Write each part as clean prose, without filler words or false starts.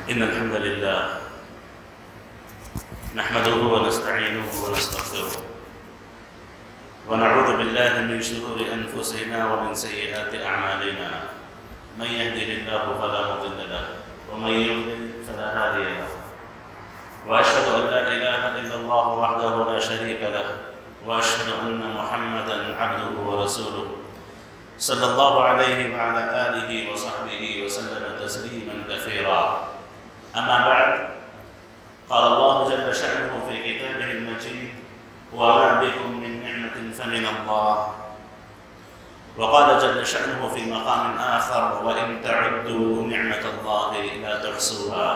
إن الحمد لله نحمده ونستعينه ونستغفره ونعوذ بالله من شرور أنفسنا ومن سيئات أعمالنا. من يهده الله فلا مضل له ومن يضلل فلا هادي له. وأشهد أن لا إله إلا الله وحده لا شريك له وأشهد أن محمدا عبده ورسوله صلى الله عليه وعلى آله وصحبه وسلم تسليما كثيرا. أما بعد، قال الله جل شأنه في كتابه المجيد: وما بكم من نعمة فمن الله. وقال جل شأنه في مقام آخر: وإن تعدوا نعمة الله لا تحصوها.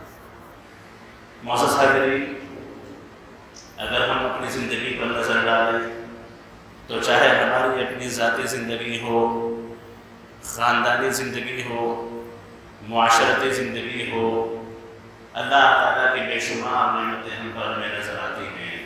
معزز حاضرین، اگر ہم اپنی زندگی پر نظر ڈالیں تو چاہے ہماری اپنی ذاتی زندگی ہو، خاندانی زندگی ہو، معاشرتی زندگی ہو، اللہ تعالیٰ کی بے شمار نعمتیں ہم پر ہمیں نظر آتی ہیں،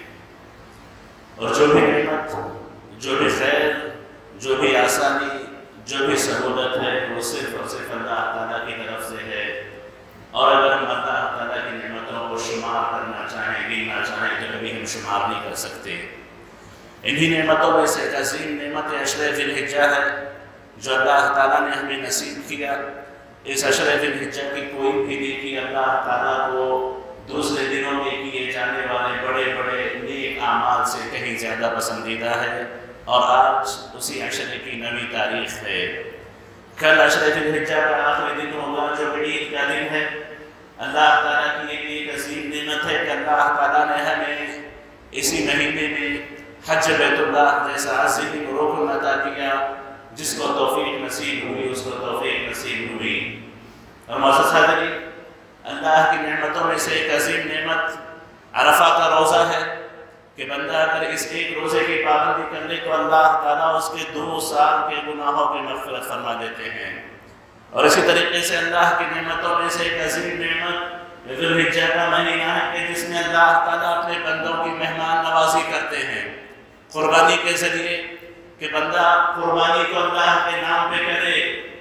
اور جو بھی نعمت، جو بھی خیر، جو بھی آسانی، جو بھی سہولت ہے وہ صرف اور صرف اللہ تعالیٰ کی طرف سے ہے. اور اگر ہم اللہ تعالیٰ کی نعمتوں کو شمار کرنا چاہیں، گننا چاہیں تو کبھی ہم شمار نہیں کر سکتے. انہی نعمتوں میں سے ایک عظیم نعمت عشرِ ذی الحجہ ہے جو اللہ تعالیٰ نے ہمیں نصیب کیا. اس عشرِ ذی الحجہ کی کوئی بھی نیکی اللہ تعالیٰ کو دوسرے دنوں میں کیے جانے والے بڑے بڑے نیک اعمال سے کہیں زیادہ پسندیدہ ہے، اور آج اسی عشرے کی نویں تاریخ ہے. کل عشرِ ذی الحجہ کا آخری دن ہوگا جو عید کا دن ہے. اللہ تعالیٰ کی یہ ایک عظیم نعمت ہے کہ اللہ تعالیٰ نے ہمیں اسی مہینے میں حج بیت اللہ جیسا عظیم رکن عطا کیا. جس کو توفیق نصیب ہوئی اس کو توفیق نصیب ہوئی. اور معزز حاضرین، اللہ کی نعمتوں میں سے ایک عظیم نعمت عرفہ کا روزہ ہے کہ بندہ اگر اس ایک روزے کی پابندی کر لے تو اللہ تعالیٰ اس کے 2 سال کے گناہوں کی مغفرت فرما دیتے ہیں. اور اسی طریقے سے اللہ کی نعمتوں میں سے ایک عظیم نعمت ذی الحجہ کا مہینہ ہے کہ جس میں اللہ تعالیٰ اپنے بندوں کی مہمان نوازی کرتے ہیں قربانی کے ذریعے، کہ بندہ قربانی کو اللہ کے نام پہ کرے،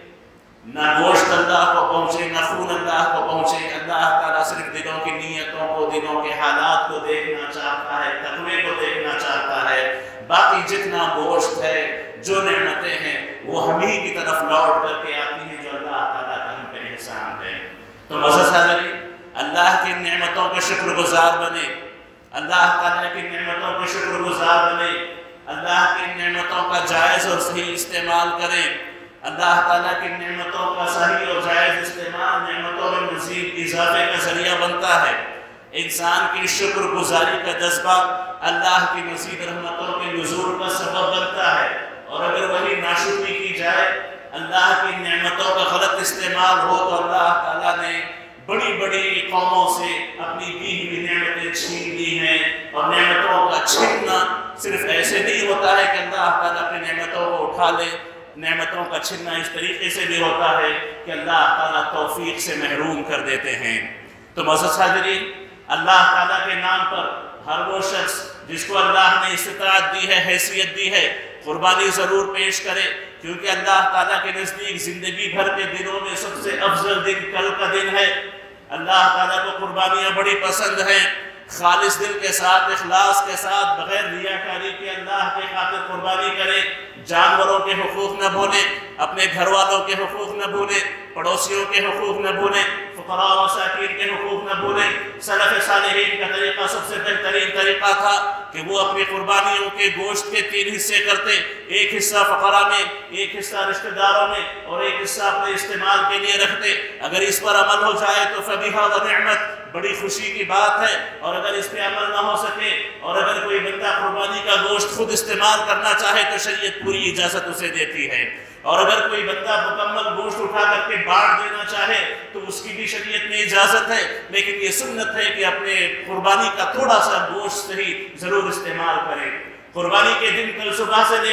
نہ گوشت اللہ کو پہنچے نہ خون اللہ کو پہنچے. اللہ تعالیٰ صرف دلوں کی نیتوں کو، دلوں کے حالات کو دیکھنا چاہتا ہے، تقوی کو دیکھنا چاہتا ہے. باقی جتنا گوشت ہے، جو نعمتیں ہیں، وہ ہم ہی کی طرف لوٹ کر کے آتی ہیں جو اللہ تعالیٰ کا ہم پہ احسان ہے. تو معزز حاضرین، اللہ کی نعمتوں کے شکر گزار بنے، اللہ تعالیٰ کی نعمتوں کے شکر گزار بنے، اللہ کی نعمتوں کا جائز اور صحیح استعمال کریں. اللہ تعالیٰ کی نعمتوں کا صحیح اور جائز استعمال نعمتوں میں مزید اضافے کا ذریعہ بنتا ہے. انسان کی شکر گزاری کا جذبہ اللہ کی مزید رحمتوں کے نزول کا سبب بنتا ہے. اور اگر وہی ناشکری کی جائے، اللہ کی نعمتوں کا غلط استعمال ہو، تو اللہ تعالیٰ نے بڑی بڑی قوموں سے اپنی دی ہوئی نعمتیں چھین لی ہیں. اور نعمتوں کا چھیننا صرف ایسے نہیں ہوتا ہے کہ اللہ تعالیٰ اپنی نعمتوں کو اٹھا لے. نعمتوں کا چھیننا اس طریقے سے بھی ہوتا ہے کہ اللہ تعالیٰ توفیق سے محروم کر دیتے ہیں. تو معزز حاضرین، اللہ تعالیٰ کے نام پر ہر وہ شخص جس کو اللہ نے استطاعت دی ہے، حیثیت دی ہے، قربانی ضرور پیش کرے، کیونکہ اللہ تعالیٰ کے نزدیک زندگی بھر کے دنوں میں سب سے افضل دن کل کا دن ہے. اللہ تعالیٰ کو قربانیاں بڑی پسند ہیں. خالص دل کے ساتھ، اخلاص کے ساتھ، بغیر ریاکاری کے اللہ کے خاطر قربانی کرے. جانوروں کے حقوق نہ بھولیں، اپنے گھر والوں کے حقوق نہ بھولیں، پڑوسیوں کے حقوق نہ بھولیں، فقراء و مساکین کے حقوق نہ بھولیں. سلف صالحین کا طریقہ سب سے بہترین طریقہ تھا کہ وہ اپنی قربانیوں کے گوشت کے 3 حصے کرتے. ایک حصہ فقراء میں، ایک حصہ رشتہ داروں میں، اور ایک حصہ اپنے استعمال کے لیے رکھتے. اگر اس پر عمل ہو جائے تو فبیہا و نعمت، بڑی خوشی کی بات ہے. اور اگر اس پہ عمل نہ ہو سکے، اور اگر کوئی بندہ قربانی کا گوشت خود استعمال کرنا چاہے تو شریعت پوری اجازت اسے دیتی ہے. اور اگر کوئی بندہ مکمل گوشت اٹھا کر کے بانٹ دینا چاہے تو اس کی بھی شریعت میں اجازت ہے. لیکن یہ سنت ہے کہ اپنے قربانی کا تھوڑا سا گوشت ہی ضرور استعمال کریں. قربانی کے دن کل صبح سے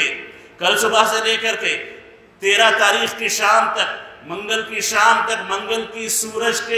لے کر کے 13 تاریخ کی شام تک، منگل کی شام تک، منگل کی سورج کے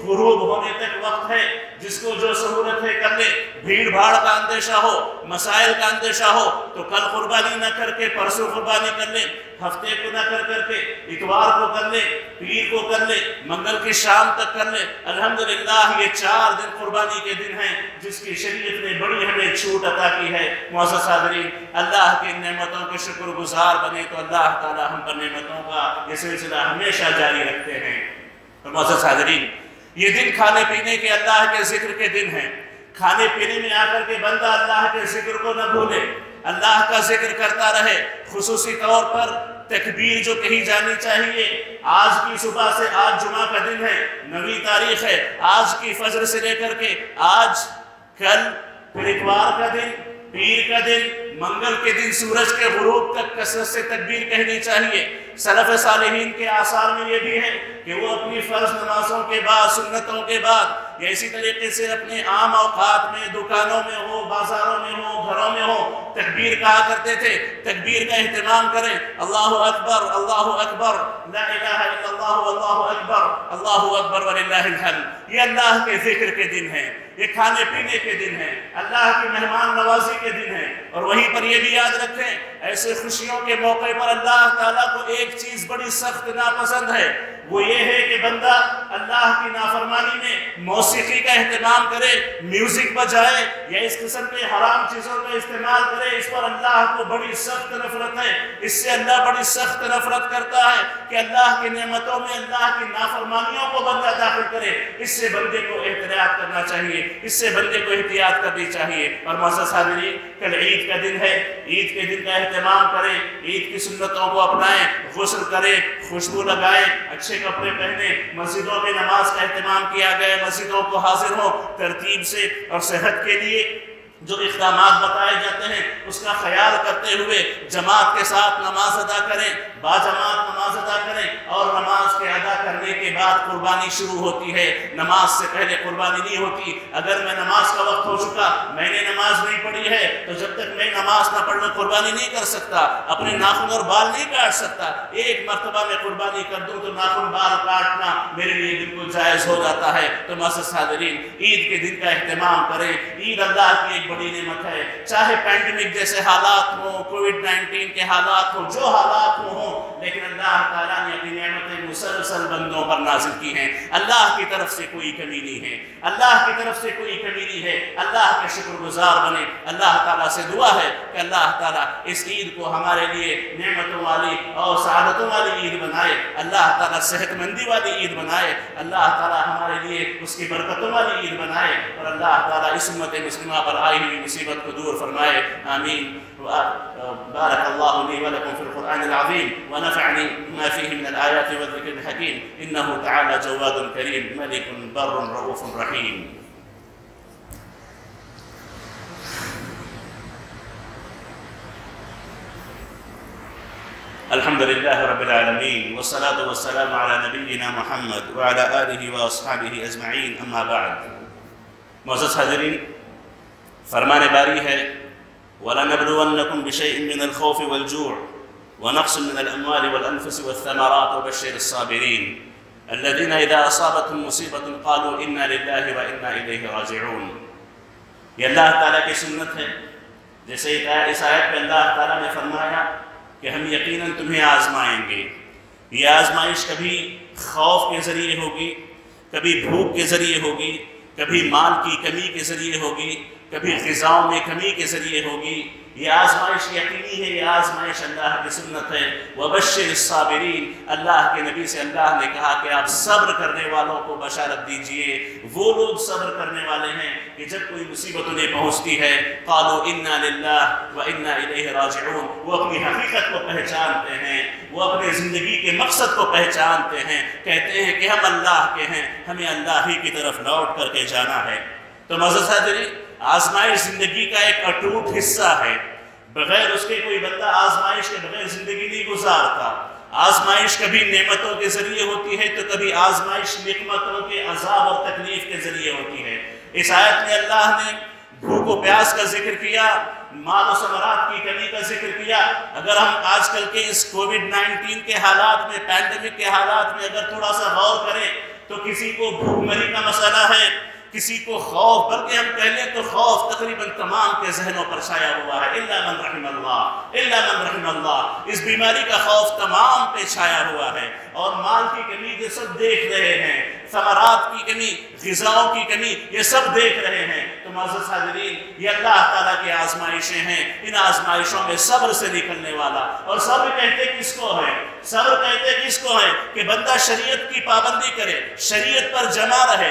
غروب ہونے تک وقت ہے، جس کو جو سہولت ہے کر لے۔ بھیڑ بھاڑ کا اندیشہ ہو، مسائل کا اندیشہ ہو تو کل قربانی نہ کر کے پرسوں قربانی کر لے، ہفتے کو نہ کر کے اتوار کو کر لے، پیر کو کر لے، منگل کی شام تک کر لے۔ الحمدللہ یہ 4 دن قربانی کے دن ہیں جس کی شریعت نے بڑی ہمیں چھوٹ عطا کی ہے۔ معزز حاضرین، اللہ کی نعمتوں کے شکر گزار بنے تو اللہ تعالی ہم پر نعمتوں کا یہ سلسلہ ہمیشہ جاری رکھتے ہیں۔ اور معزز حاضرین، یہ دن کھانے پینے کے اللہ کے ذکر کے دن ہیں۔ کھانے پینے میں آ کر کے بندہ اللہ کے ذکر کو نہ بھولے، اللہ کا ذکر کرتا رہے۔ خصوصی طور پر تکبیر جو کہی جانی چاہیے۔ آج کی صبح سے، آج جمعہ کا دن ہے، 9ویں تاریخ ہے، آج کی فجر سے لے کر کے آج، کل، پھر اتوار کا دن، پیر کا دن، منگل کے دن سورج کے غروب تک کثرت سے تکبیر کہنی چاہیے۔ سلف صالحین کے آثار میں یہ بھی ہے کہ وہ اپنی فرض نمازوں کے بعد، سنتوں کے بعد، یا اسی طریقے سے اپنے عام اوقات میں، دکانوں میں ہو، بازاروں میں ہو، گھروں میں ہو، تکبیر کہا کرتے تھے۔ تکبیر کا اہتمام کریں۔ اللہ اکبر، اللہ اکبر، لا الہ الا اللہ واللہ اکبر، اللہ اکبر وللہ الحمد۔ یہ اللہ کے ذکر کے دن ہیں، یہ کھانے پینے کے دن ہیں، اللہ کی مہمان نوازی کے دن ہیں۔ اور وہیں پر یہ بھی یاد رکھیں، ایسے خوشیوں کے موقع پر اللہ تعالیٰ کو ایک چیز بڑی سخت ناپسند ہے، وہ یہ ہے کہ بندہ اللہ کی نافرمانی میں موسیقی کا اہتمام کرے، میوزک بجائے یا اس قسم کے حرام چیزوں کا استعمال کرے۔ اس پر اللہ کو بڑی سخت نفرت ہے، اس سے اللہ بڑی سخت نفرت کرتا ہے کہ اللہ کی نعمتوں میں اللہ کی نافرمانیوں کو بندہ داخل کرے۔ اس سے بندے کو احتیاط کرنا چاہیے، اس سے بندے کو احتیاط کرنی چاہیے۔ اور معزز حاضرین، کل عید کا دن ہے، عید کے دن کا اہتمام کریں، عید کی سنتوں کو اپنائیں، غسل کریں، خوشبو لگائیں، اچھے کپڑے پہنے، مسجدوں میں نماز کا اہتمام کیا گیا، مسجدوں کو حاضر ہو ترتیب سے، اور صحت کے لیے جو اقدامات بتائے جاتے ہیں اس کا خیال کرتے ہوئے جماعت کے ساتھ نماز ادا کریں، باجماعت نماز ادا کریں، اور نماز کے ادا کرنے کے بعد قربانی شروع ہوتی ہے، نماز سے پہلے قربانی نہیں ہوتی۔ اگر میں نماز کا وقت ہو چکا، میں نے نماز نہیں پڑھی ہے، تو جب تک میں نماز نہ پڑھ لوں قربانی نہیں کر سکتا، اپنے ناخن اور بال نہیں کاٹ سکتا۔ ایک مرتبہ میں قربانی کر دوں تو ناخن بال کاٹنا میرے لیے بالکل جائز ہو جاتا ہے۔ تو معزز حاضرین، عید کے دن کا اہتمام کریں۔ عید اللہ کی ایک بڑی نعمت ہے، چاہے پینڈیمک جیسے حالات ہوں، کووڈ-19 کے حالات ہوں، جو حالات ہوں، لیکن اللہ تعالیٰ نے اپنی نعمتیں مسلسل بندوں پر نازل کی ہیں۔ اللہ کی طرف سے کوئی کمی نہیں ہے، اللہ کی طرف سے کوئی کمی نہیں ہے۔ اللہ کے شکر گزار بنے۔ اللہ تعالیٰ سے دعا ہے کہ اللہ تعالیٰ اس عید کو ہمارے لیے نعمتوں والی اور سعادتوں والی عید بنائے، اللہ تعالیٰ صحت مندی والی عید بنائے، اللہ تعالیٰ ہمارے لیے اس کی برکتوں والی عید بنائے، اور اللہ تعالیٰ اس امت مسلمہ پر آئی ہوئی مصیبت کو دور فرمائے۔ آمین۔ بارك الله لي ولكم في القرآن العظيم ونفعني بما فيه من الآيات والذكر الحكيم، إنه تعالى جواد كريم ملك بر رؤوف رحيم۔ الحمد لله رب العالمين، والصلاة والسلام على نبينا محمد وعلى آله وأصحابه أجمعين، أما بعد۔ معزز حاضرین، فرمان باری ہے وَلَنَبْلُوَنَّكُمْ بِشَيْءٍ مِّنَ الْخَوْفِ وَالْجُوعِ وَنَقْصٍ مِّنَ الْأَمْوَالِ وَالْأَنفُسِ وَالثَّمَرَاتِ وَبَشِّرِ الصَّابِرِينَ الَّذِينَ إِذَا أَصَابَتْهُمْ مُصِيبَةٌ قَالُوا إِنَّا لِلَّهِ وَإِنَّا إِلَيْهِ رَاجِعُونَ۔ یہ اللہ تعالیٰ کی سنت ہے، جیسے اس آیت پہ اللہ تعالیٰ نے فرمایا کہ ہم یقیناً تمہیں آزمائیں گے۔ یہ آزمائش کبھی خوف کے ذریعے ہوگی، کبھی بھوک کے ذریعے ہوگی، کبھی مال کی کمی کے ذریعے ہوگی، کبھی غذاؤں میں کمی کے ذریعے ہوگی۔ یہ آزمائش یقینی ہے، یہ آزمائش اللہ کی سنت ہے۔ وَبَشِّرِ الصَّابِرِينَ، اللہ کے نبی سے اللہ نے کہا کہ آپ صبر کرنے والوں کو بشارت دیجئے۔ وہ لوگ صبر کرنے والے ہیں کہ جب کوئی مصیبت انہیں پہنچتی ہے، قَالُوا إِنَّا لِلَّهِ وَإِنَّا إِلَيْهِ رَاجِعُونَ، وہ اپنی حقیقت کو پہچانتے ہیں، وہ اپنے زندگی کے مقصد کو پہچانتے ہیں، کہتے ہیں کہ ہم اللہ کے ہیں، ہمیں اللہ ہی کی طرف لوٹ کر کے جانا ہے۔ تو معزز حاضرین، آزمائش زندگی کا ایک اٹوٹ حصہ ہے، بغیر اس کے کوئی بندہ آزمائش کے بغیر زندگی نہیں گزارتا۔ آزمائش کبھی نعمتوں کے ذریعے ہوتی ہے تو کبھی آزمائش نقمتوں کے عذاب اور تکلیف کے ذریعے ہوتی ہے۔ اس آیت میں اللہ نے بھوک و پیاس کا ذکر کیا، مال و ثمرات کی کمی کا ذکر کیا۔ اگر ہم آج کل کے اس کووڈ-19 کے حالات میں، پینڈیمک کے حالات میں اگر تھوڑا سا غور کریں تو کسی کو بھوک مری کا مسئلہ ہے، کسی کو خوف، بلکہ ہم کہہ لیں تو خوف تقریباً تمام کے ذہنوں پر چھایا ہوا ہے، الا من رحم اللہ، الا من رحم اللہ۔ اس بیماری کا خوف تمام پہ چھایا ہوا ہے، اور مال کی کمی یہ سب دیکھ رہے ہیں، ثمرات کی کمی، غذاؤں کی کمی، یہ سب دیکھ رہے ہیں۔ تو معزز حاضرین، یہ اللہ تعالیٰ کی آزمائشیں ہیں، ان آزمائشوں میں صبر سے نکلنے والا، اور صبر کہتے کس کو ہے؟ صبر کہتے کس کو ہے؟ کہ بندہ شریعت کی پابندی کرے، شریعت پر جمع رہے،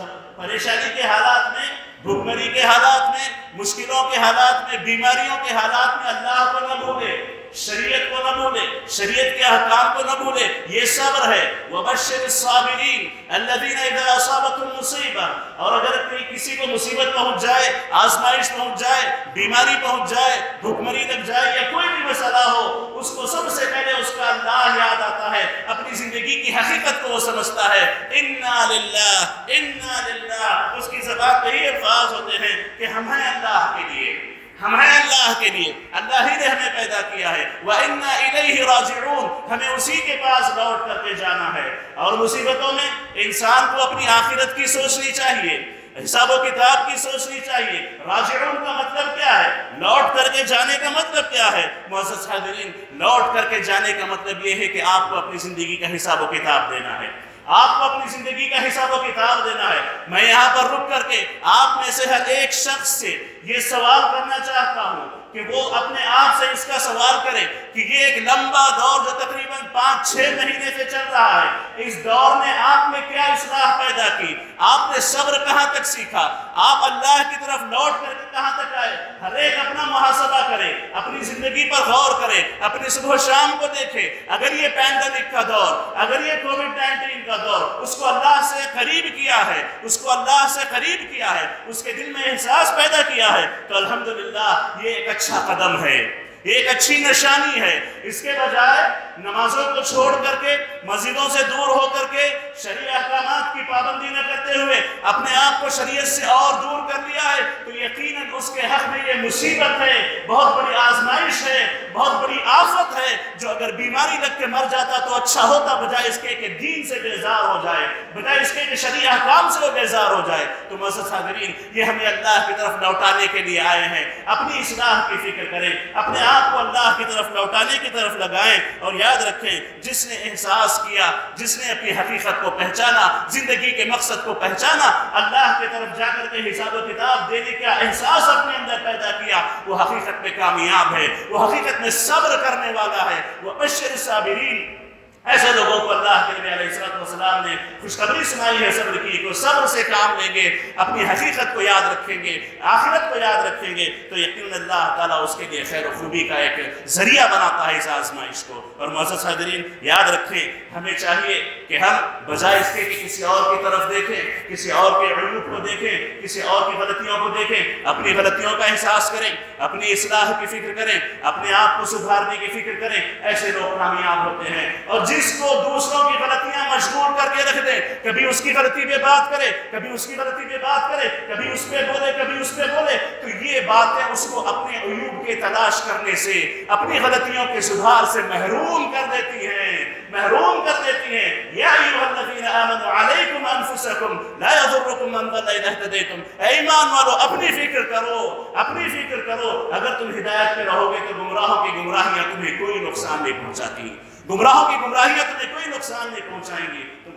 پریشانی کے حالات میں، بھوکمری کے حالات میں، مشکلوں کے حالات میں، بیماریوں کے حالات میں اللہ کو نہ بھولے، شریعت کو نہ بھولے، شریعت کے احکام کو نہ بھولے، یہ صبر ہے۔ وَبَشِّرِ الصَّابِرِينَ الَّذِينَ إِذَا أَصَابَتْهُمْ مُصِيبَةٌ، اور اگر کسی کو مصیبت پہنچ جائے، آزمائش پہنچ جائے، بیماری پہنچ جائے، بھوکمری لگ جائے یا کوئی بھی مسئلہ ہو، اس کو سب سے پہلے اس کا اللہ یاد آتا ہے، اپنی زندگی کی حقیقت کو وہ سمجھتا ہے، اِنَّا لِلَّهِ اِنَّا لِلَّهِ، اس کی زبان پہ ہی الفاظ ہوتے ہیں کہ ہم ہیں اللہ کے لیے، ہم ہیں اللہ کے لیے، اللہ ہی نے ہمیں پیدا کیا ہے، وَإِنَّا إِلَيْهِ رَاجِعُونَ، ہمیں اسی کے پاس لوٹ کر کے جانا ہے۔ اور مصیبتوں میں انسان کو اپنی آخرت کی سوچنی چاہیے، حساب و کتاب کی سوچنی چاہیے۔ راجعون کا مطلب کیا ہے؟ لوٹ کر کے جانے کا مطلب کیا ہے؟ معزز حاضرین، لوٹ کر کے جانے کا مطلب یہ ہے کہ آپ کو اپنی زندگی کا حساب و کتاب دینا ہے، آپ کو اپنی زندگی کا حساب و کتاب دینا ہے۔ میں یہاں پر رک کر کے آپ میں سے ہر ایک شخص سے یہ سوال کرنا چاہتا ہوں کہ وہ اپنے آپ سے اس کا سوال کرے کہ یہ ایک لمبا دور جو تقریباً 5-6 مہینے سے چل رہا ہے، اس دور نے آپ میں کیا اصلاح پیدا کی؟ آپ نے صبر کہاں تک سیکھا؟ آپ اللہ کی طرف لوٹ کر کے کہاں تک آئے؟ ہر ایک اپنا محاسبہ کرے، اپنی زندگی پر غور کرے، اپنی صبح و شام کو دیکھے۔ اگر یہ پینڈیمک کا دور، اگر یہ کووڈ-19 کا دور اس کو اللہ سے قریب کیا ہے، اس کو اللہ سے قریب کیا ہے، اس کے دل میں احساس پیدا کیا ہے، تو الحمدللہ یہ ایک اچھا قدم ہے، یہ ایک اچھی نشانی ہے۔ اس کے بجائے نمازوں کو چھوڑ کر کے، مسجدوں سے دور ہو کر کے، شرعی احکامات کی پابندی نہ کرتے ہوئے اپنے آپ کو شریعت سے اور دور کر لیا ہے، تو یقیناً اس کے حق میں یہ مصیبت ہے، بہت بڑی آزمائش ہے، بہت بڑی آفت ہے، جو اگر بیماری لگ کے مر جاتا تو اچھا ہوتا، بجائے اس کے کہ دین سے بیزار ہو جائے، بجائے اس کے کہ شرعی احکام سے وہ بیزار ہو جائے۔ تو معزز حاضرین، یہ ہمیں اللہ کی طرف لوٹانے کے لیے آئے ہیں، اپنی اصلاح کی فکر کریں، اپنے آپ کو اللہ کی طرف لوٹانے کی طرف لگائیں، اور یاد رکھیں جس نے احساس کیا، جس نے اپنی حقیقت کو پہچانا، زندگی کے مقصد کو پہچانا، اللہ کی طرف جا کر کے حساب و کتاب دینے کا احساس اپنے اندر پیدا کیا، وہ حقیقت میں کامیاب ہے، وہ حقیقت میں صبر کرنے والا ہے۔ وَبَشِّرِ الصَّابِرِينَ، ایسے لوگوں کو اللہ کے نبی علیہ السلام نے خوشخبری سنائی ہے صبر کی، کہ صبر سے کام لیں گے، اپنی حقیقت کو یاد رکھیں گے، آخرت کو یاد رکھیں گے، تو یقیناً اللہ تعالیٰ اس کے لیے خیر و خوبی کا ایک ذریعہ بناتا ہے اس آزمائش کو۔ اور معزز حاضرین، یاد رکھیں ہمیں چاہیے کہ ہم بجائے اس کے کہ کسی اور کی طرف دیکھیں، کسی اور کے عیوب کو دیکھیں، کسی اور کی غلطیوں کو دیکھیں، اپنی غلطیوں کا احساس کریں، اپنی اصلاح کی فکر کریں، اپنے آپ کو سدھارنے کی فکر کریں۔ ایسے لوگ کامیاب ہوتے ہیں۔ اور جس کو دوسروں کی غلطیاں مشغول کر کے رکھ دے، کبھی اس کی غلطی پہ بات کرے، کبھی اس کی غلطی پہ بات کرے، کبھی اس پہ بولے، کبھی اس پہ بولے، تو یہ باتیں اس کو اپنے عیوب کے تلاش کرنے سے، اپنی غلطیوں کے سدھار سے محروم کر دیتی ہیں، محروم کر دیتی ہیں۔ یا ایھا الذین آمنوا علیکم انفسکم لا یضرکم من ضل اذا اہتدیتم، اے ایمان والو اپنی فکر کرو، اپنی فکر کرو، اگر تم ہدایت پہ رہو گے تو گمراہوں کی گمراہیاں تمہیں کوئی نقصان نہیں پہنچاتی، گمراہوں کی گمراہیاں تمہیں کوئی نقصان نہیں پہنچائیں گی۔ تو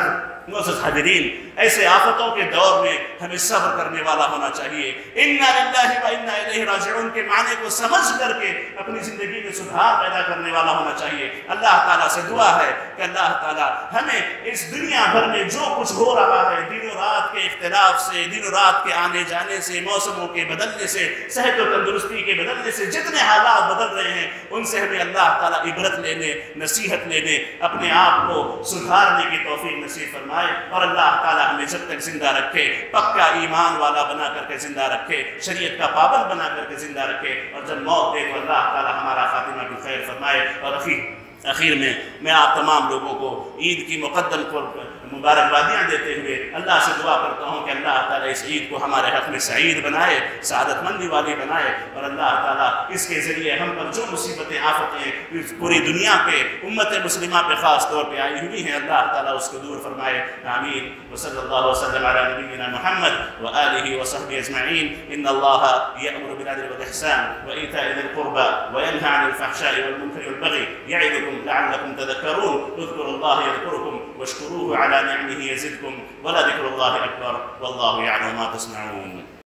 معزز حاضرین، ایسے آفتوں کے دور میں ہمیں صبر کرنے والا ہونا چاہیے۔ اِنَّا لِلَّهِ وَإِنَّا إِلَيْهِ رَاجِعُونَ کے معنی کو سمجھ کر کے اپنی زندگی میں سدھار پیدا کرنے والا ہونا چاہیے۔ اللہ تعالیٰ سے دعا ہے کہ اللہ تعالیٰ ہمیں اس دنیا بھر میں جو کچھ ہو رہا ہے، دن و رات کے اختلاف سے، دن و رات کے آنے جانے سے، موسموں کے بدلنے سے، صحت و تندرستی کے بدلنے سے، جتنے حالات بدل رہے ہیں ان سے ہمیں اللہ تعالیٰ عبرت لینے، نصیحت لینے، اپنے آپ کو سدھارنے کی توفیق نصیب فرمائے، اور اللہ تعالیٰ ہمیں جب تک زندہ رکھے پکا ایمان والا بنا کر کے زندہ رکھے، شریعت کا پابند بنا کر کے زندہ رکھے، اور جب موت دے تو اللہ تعالیٰ ہمارا خاتمہ بالخیر فرمائے۔ اور اخیر میں آپ تمام لوگوں کو عید کی مقدم مبارکبادیاں دیتے ہوئے اللہ سے دعا کرتا ہوں کہ اللہ تعالیٰ اس عید کو ہمارے حق میں سعید بنائے، سعادت مندی والی بنائے، اور اللہ تعالیٰ اس کے ذریعے ہم پر جو مصیبتیں آفتیں پوری دنیا پہ امت مسلمہ پہ خاص طور پہ آئی ہوئی ہیں اللہ تعالیٰ اس کو دور فرمائے، آمین۔ وصلی اللہ وسلم علی نبینا محمد وآلہ وصحبہ اجمعین۔ ان اللہ یأمر بالعدل والإحسان وإیتاء ذی القربى وینہی عن الفحشاء والمنکر والبغی یعظکم لعلکم تذکرون۔ اذکروا اللہ یذکرکم واشکروه على نعمه يزدكم ولذكر الله أكبر والله يعلم ما تصنعون۔